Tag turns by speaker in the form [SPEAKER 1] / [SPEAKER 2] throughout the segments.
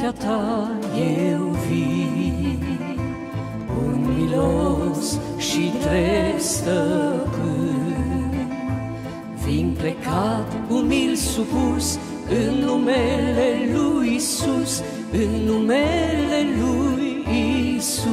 [SPEAKER 1] înaintea ta eu vin, un milos și drept stăpân. Vin plecat, umil supus, în numele lui Iisus, în numele lui Iisus.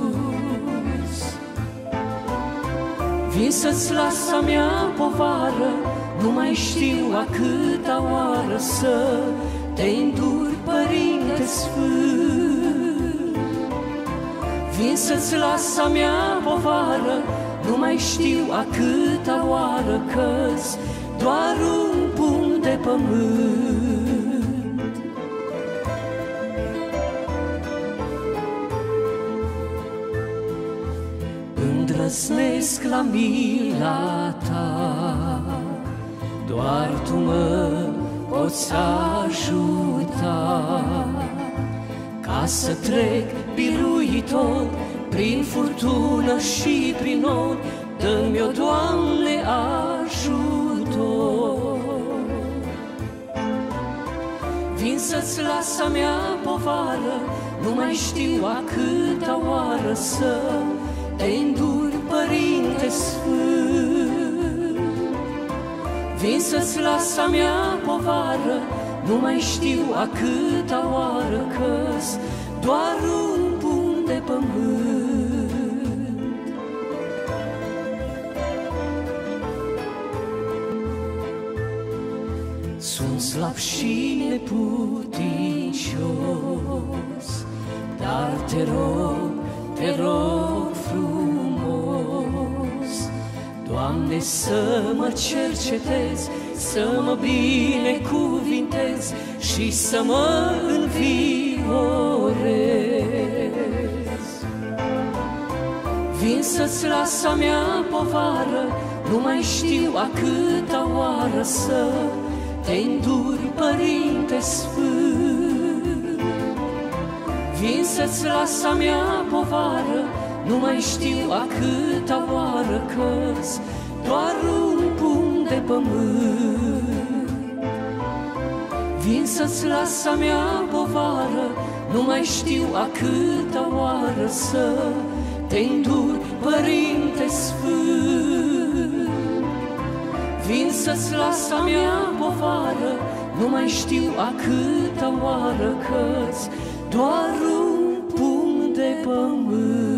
[SPEAKER 1] Vin să-ți las a mea povară, nu mai știu a câta oară să te înduri, Părinte Sfânt. Vin să-ți las a mea povară, nu mai știu a câta oară, că-s doar un pumn de pământ. Îndrăznesc la mila ta, doar tu mă poți ajuta, ca să trec biruitor prin furtună și prin nor. Dă-mi-o, Doamne, ajutor. Vin să-ți las a mea povară, nu mai știu a câta oară să te înduri, Părinte Sfânt. Vin să-ți las a mea povară, nu mai știu a câta oară, că-s doar un pumn de pământ. Sunt slab și neputincios, dar te rog frumos, Doamne, să mă cercetezi, să mă binecuvintezi și să mă înviorezi. Vin să-ți las a mea povară, nu mai știu a câta oară să te înduri, Părinte Sfânt. Vin să-ți las a mea povară, nu mai știu a câta oară, că-s doar un pumn de pământ. Vin să-ți las a mea povară, nu mai știu a câta oară să te înduri, Părinte Sfânt. Vin să-ți las a mea povară, nu mai știu a câta oară, că-s doar un pumn de pământ.